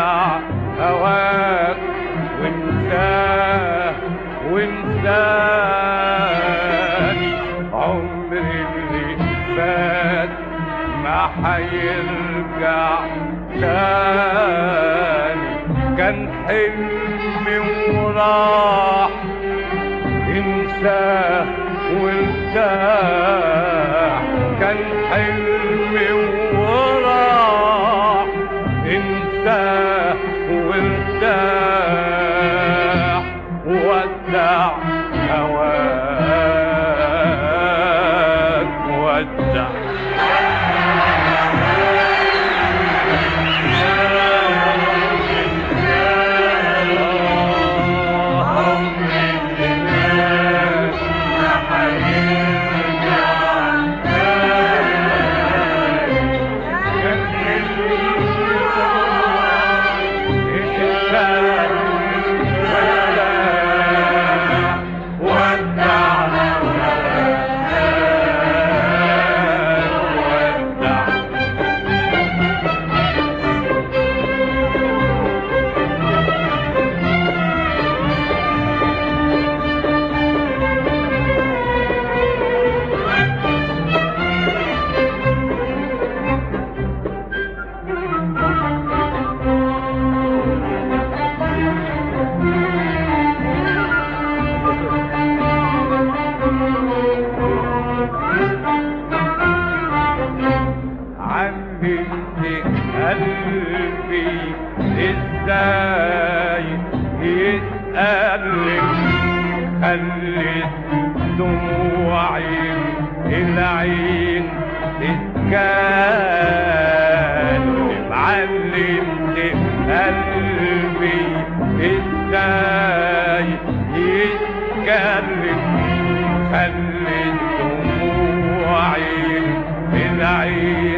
ودع هواك وانساه وانساني. عمري اللي فات ما حيرجع تاني، كان حلمي وراح انساه وارتاح. كان حلمي وراح انساه وارتاح. ودع هواك ودع قلبي ازاي يتألم، خلت دموعي العين تتكلم. علمت قلبي ازاي يتكلم، خلت دموعي العين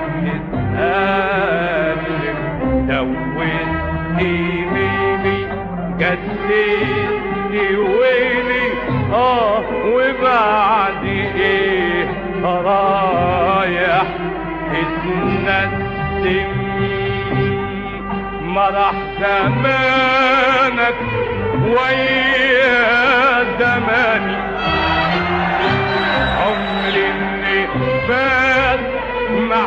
تتألم. دوت ايميلي جددني ويلي وبعد ايه رايح اتندم. مرح زمانك ويا زماني، عمري اللي فات ما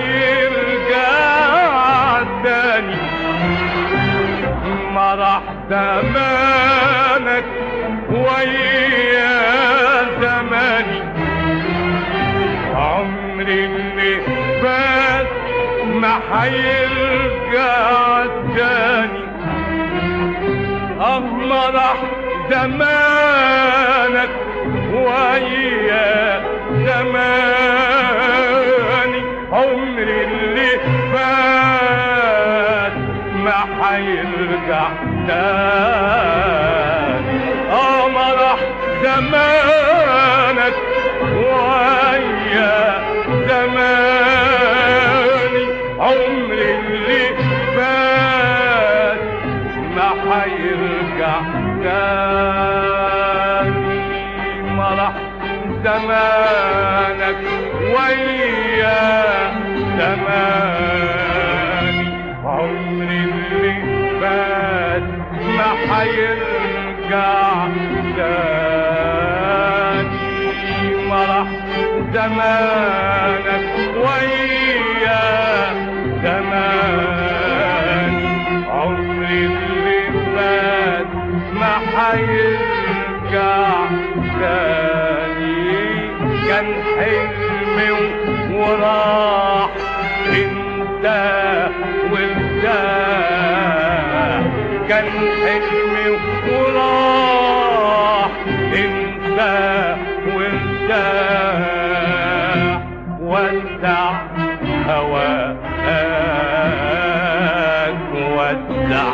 حيرجع تاني. مرح زمانك ويا زماني، عمري اللي فات ما حيرجع تاني. مرح زمانك ويا زماني، عمري اللي فات ما حيرجع تاني. مرح زمانك ويا زماني، عمري اللي فات ما حيرجع تاني. مرح زمانك ويا زماني، عمري اللي فات ما حيرجع تاني. مرح زمانك ويا زماني، عمري اللي فات ما حيرجع تاني. كان حلمي وراح انتهى وارتاح. كان حلمي وراح انتهى وارتاح. ودع هواك ودع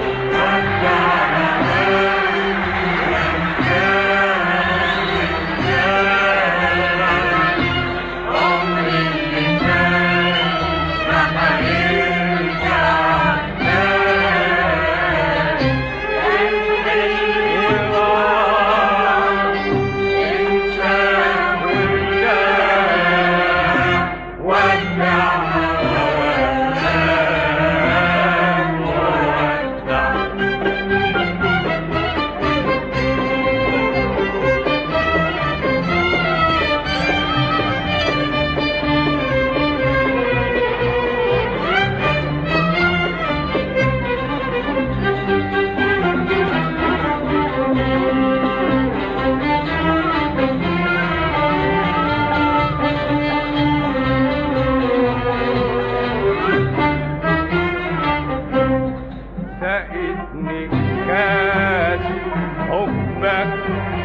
سقتني كاس حبك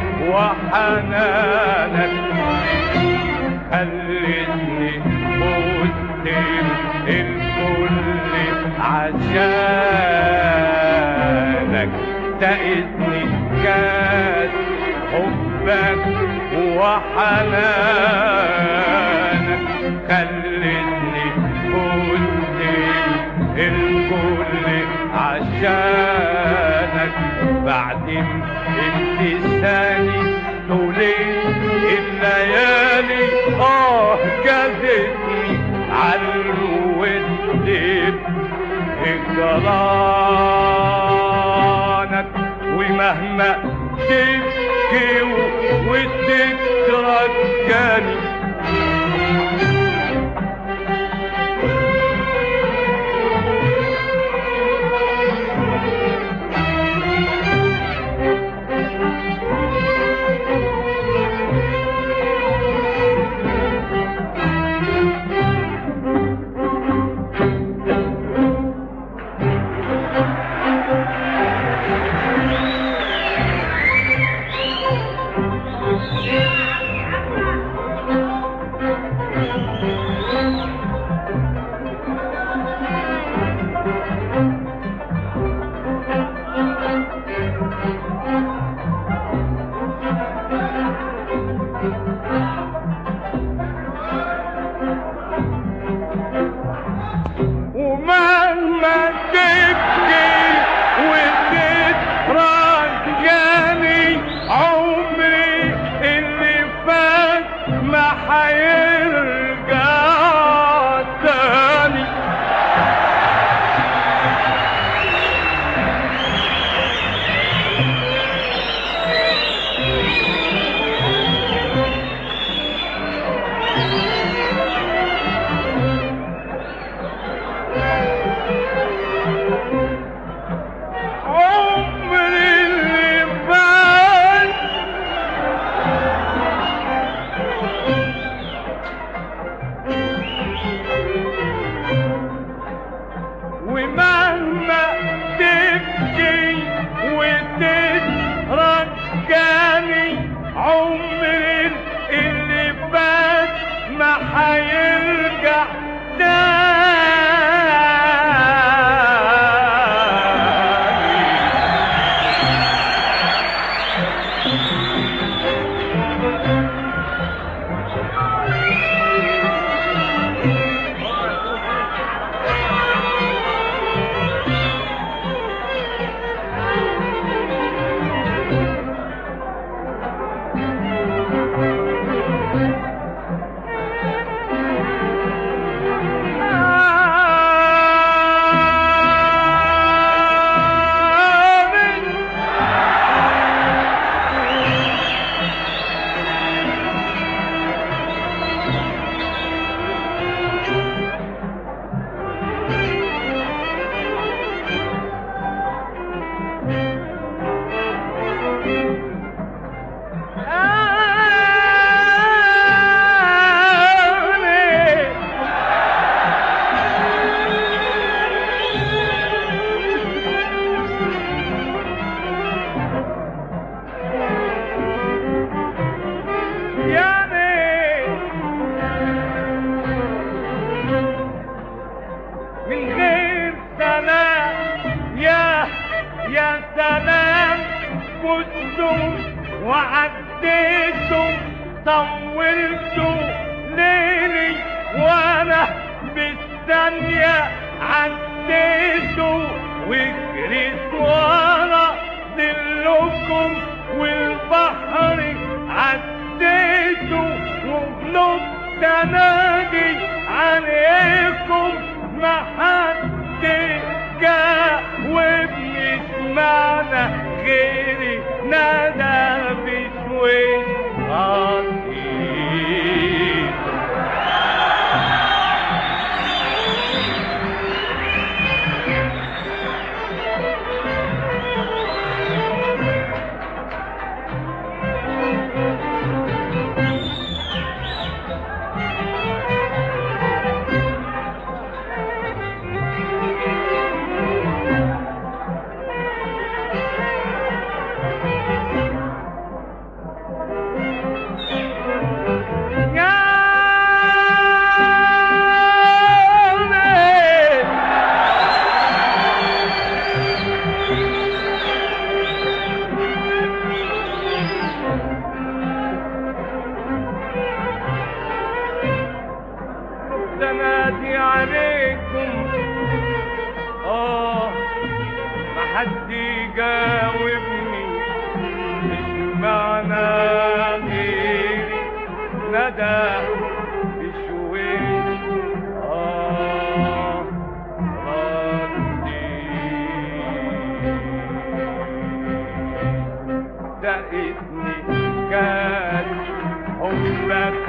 وحنانك خلتني فزت الكل عشانك سقتني كاس حبك وحنانك خلتني فزت الكل عشانك بعد امتثالي طولت الليالي جازتني عالود هجرانك ومهما تبكي وتترجاني ومهما تبكي وتترجاني عمري اللي فات ما حيرجع تاني ومهما تبكي وتترجاني عمري اللي فات ما حيرجع من غير سلام يا سلام فزتم وعديتم طولتوا ليلي وانا بالثانية عديتوا وجريت ورا ظلكم والبحر عديتوا وغلبت انادي عليكم ما حد جاوبني سمعنا غيري نادى بشويش غطيت حد يجاوبني مش معنى غيري ندى بشويش ردي دقتني كان حبك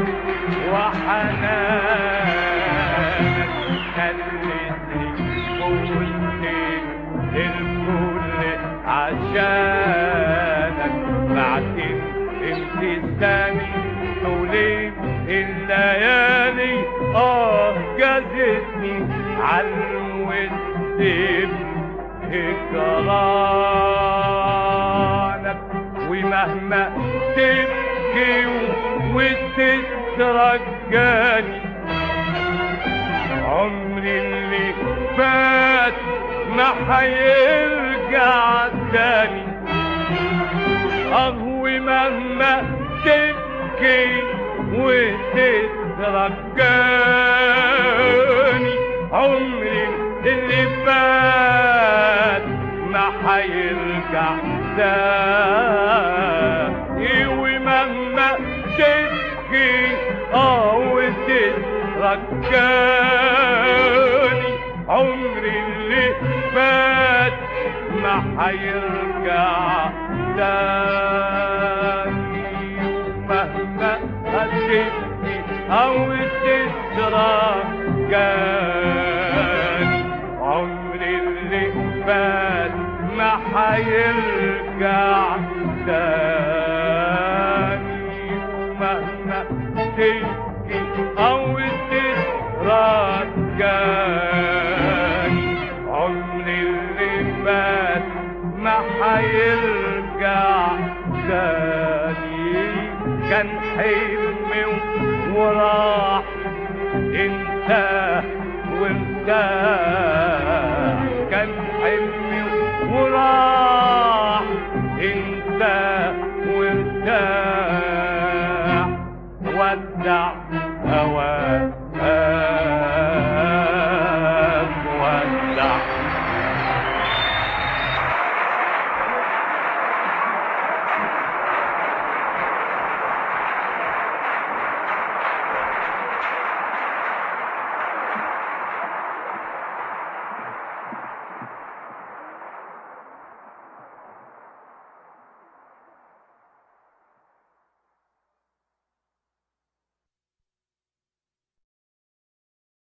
وحنانك خلتني قلت الكل عشانك بعدين امتثاني طولين الليالي جازتني عالود بهجرانك ومهما تبكي وتترجاني عمري اللي فات ما حيرجع تاني ومهما تبكي وتترجاني عمري اللي فات ما حيرجع تاني ومهما تبكي وتترجاني عمري اللي فات ما حيرجع تاني ومهما هتبكي تترجاني عمري اللي فات ما حيرجع تاني ومهما تبكي تترجاني عمري اللي فات ما حيرجع تاني كان حلمي وراح انت وانت